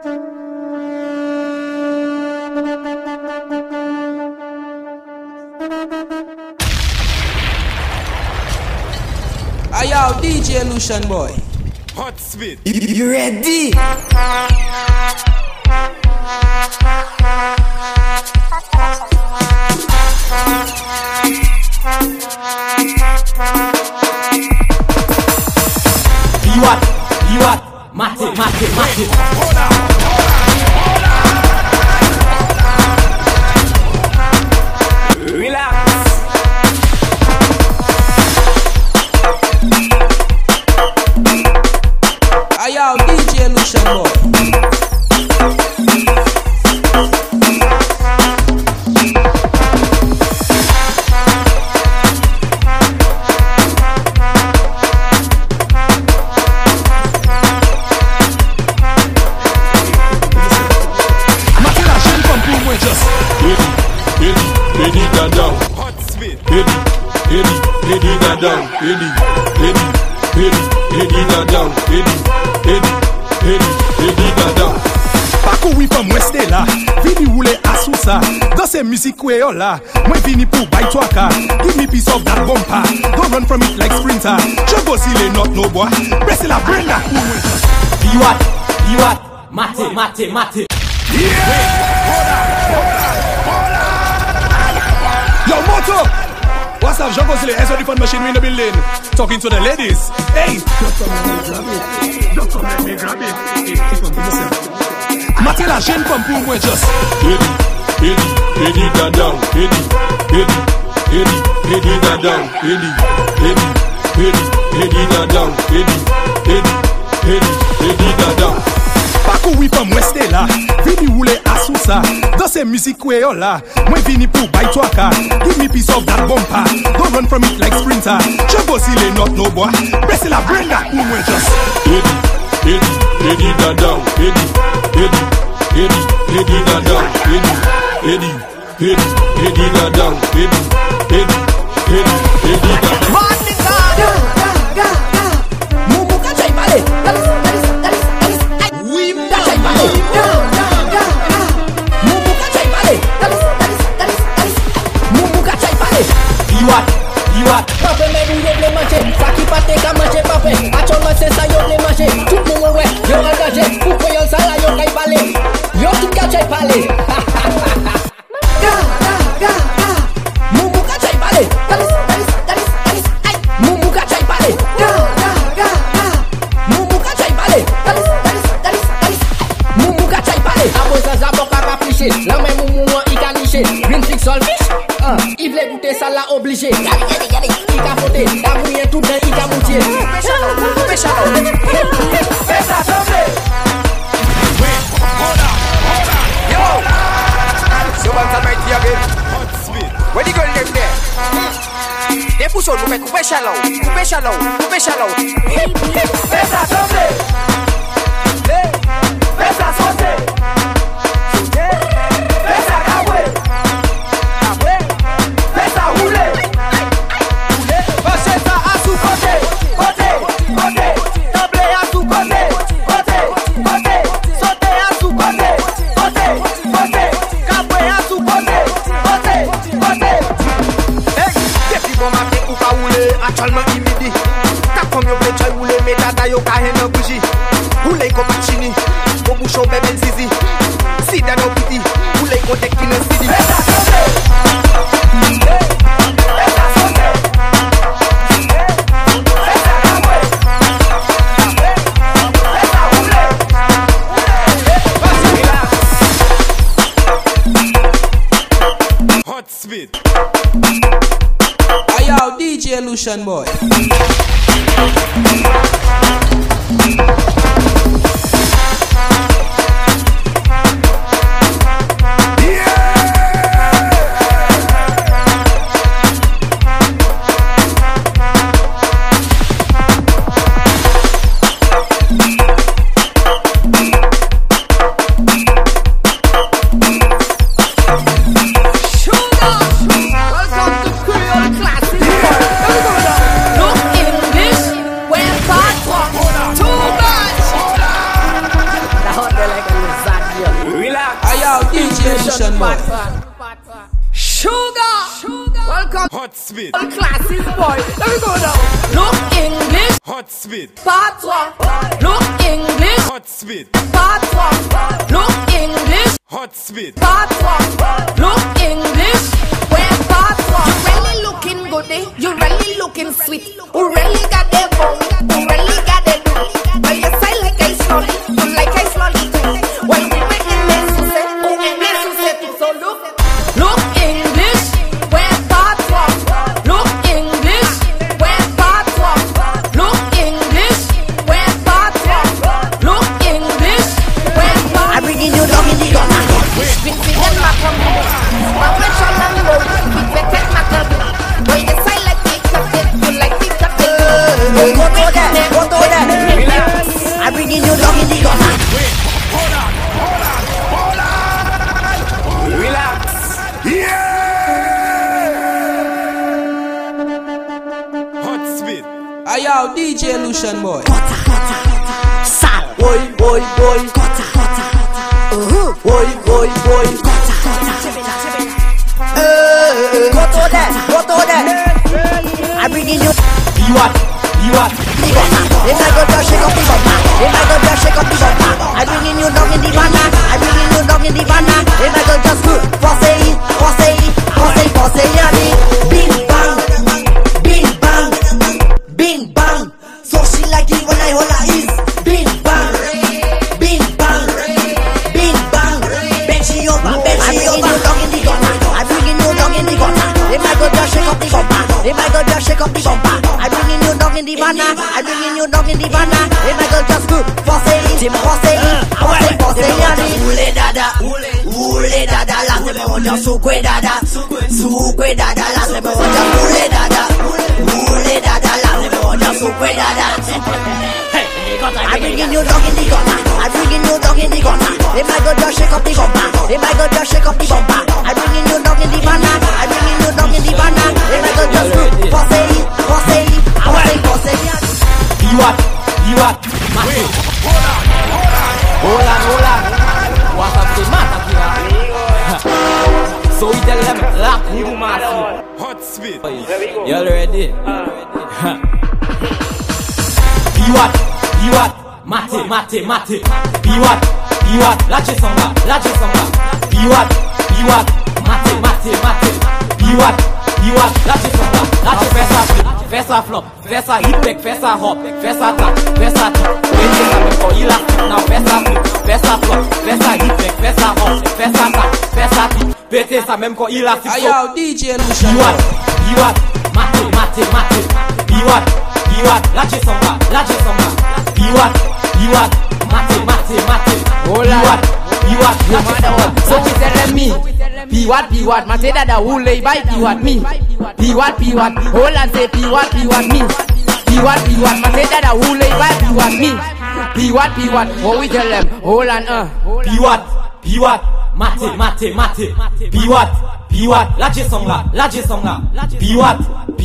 Yo, DJ Lucian boy. Hot spit. You ready? You what? Mate. Hold on. Relax. Yo, DJ Lucian boy. Pakou wipam weste la, vini roule asousa. Dans ces musiques créole là, moi vini pour buy toi car. Give me piece of that bumper, don't run from it like sprinter. Je bosse les notes no boy, presse la brenda pour moi. You what? Mate. Yo moto! What's up, Jean Gosselin, SO the fun machine in the building. Talking to the ladies. Hey! Don't come let me grab it. Mate la jeune femme pour moi just. Eddie down. Pakou wipam weste la, vini roule asousa. Dans ces musiques créole là, moi vini pour buy toi car. Give me piece of that bumper, don't run from it like sprinter. Je bosse les notes no boy, presse la brenda pour moi just. Eddie down. You what? Pape mais vous voulez manger, ça qui pâté qu'à manger pape. Actuellement c'est ça yo voulez manger, tout le monde ouais, yo engagé. Pourquoi yo ça là yo kay parler, yo tout kay parler. Mumu kay parler, dalis, ay, mumu kay parler. Mumu kay parler, dalis, mumu kay parler. Après ça ça boka capricher, la même mumu il canicher, green fix solfish. Il voulait goûter ça là obligé. Regardez, il a fondé, il a mouillé tout dans, il a moutié. Fais ça tomber. Yo, someone tell me to again. Hot spit. Where the girl live there? Des poussons, vous faites couper shallow. Fais ça tomber. Fais ça sauter. Actuellement midi, t'as comme yo blecha roule mais tata yo ka hen bougie. Roule comme machine, au bouchon bébé zizi. Si dans nos petits, roule comme des qui ne sidi. Hot spit. Yo, DJ Lucian boy. Welcome to Creole Classic. Look English, where DJ Lucian Boy. Sugar. Welcome. Hot Spit. Classes boy. Let me go now. Look English. Hot Spit. Part 1. Look English. Hot Spit. Part 1. Look English. Hot Spit. Part 1. Look English. Where part 1? You really looking good, eh? You really looking sweet. Who really got their bone? Who really got their do? But you say like I slowly, you like I slowly too. When we make it necessary, oh, it necessary too. So look English. Where part 1? Look English. Where part 1? Look English. Where part 1? Look English. Where part 1? I'm bringing you down in the gun. Bring me them back from me. But when shall I go? We can take my club. When you say like this, you like this, go to that. Relax. I'm bringing you down in the gun. Relax. Hot Spit. Ayo, DJ Lucian Boy. Sal. Boy. Boy. Boy. Go to that. I'm bringing you. You what? If I go just shake up the bumper. I'm bringing you down in the banana. If I go just force yani. Bing bang. So she like it when I hold her is bing bang. Bend she over. I'm bringing you down in the gutter. If I go just shake up the bumper. I'm bringing you down in the banana. If I go just force yani. Ule dada, la se me odia sukwe dada, la se me odia ule dada, la se me odia sukwe dada. I'm bringing you down in the gutter. If I go just shake up the bumper, I'm bringing you down in the banana. If I go just force yani. You what? Mate. Hold on. What's up, the matter here? So we tell them, lock you, massive. Hot Spit. You all ready? You what? Mate. You what? Lache songa. You what? Mate. You what? Lache songa. Fessa flop, fessa hip back, fessa hop, fessa tap, fessa tip. Bende sa même quand il a flip, now fessa flop, fessa hip back, fessa hop, fessa tap, fessa tip. Bende sa même quand il a flip. Ayo, DJ Lucian Boy. You what? Mate. You what? Lache songa. You what? Mate. You what? So we tell me, P what, mate dada wule by P what me. P what, hold on say P what me. P what, mate dada wule by P what me. P what, oh we tell them, hold on P what, mate. P what, lache songa. P what,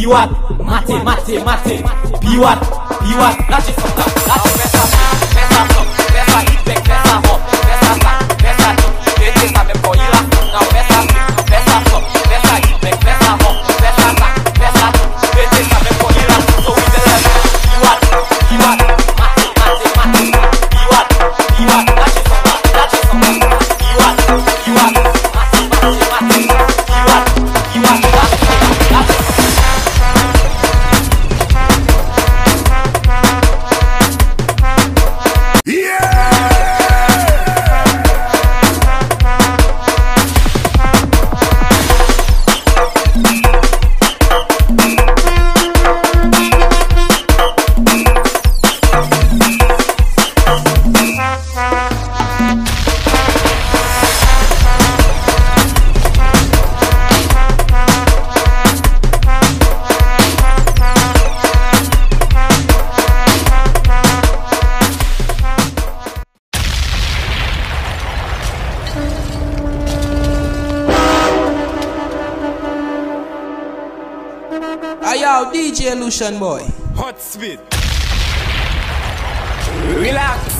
mate. P what, lache songa. Lache fessa flop, fessa hit back, fessa hop, fessa tap, fessa tip. Bete sa même quand il a flip, now fessa flop, fessa hit back, fessa hop, fessa tap, fessa tip. Bete sa même quand il a flip, so we tell them, P what, mate. P what, lache songa. P what, mate. P what, lache songa. Ayo, DJ Lucian Boy. Hot Spit. Relax.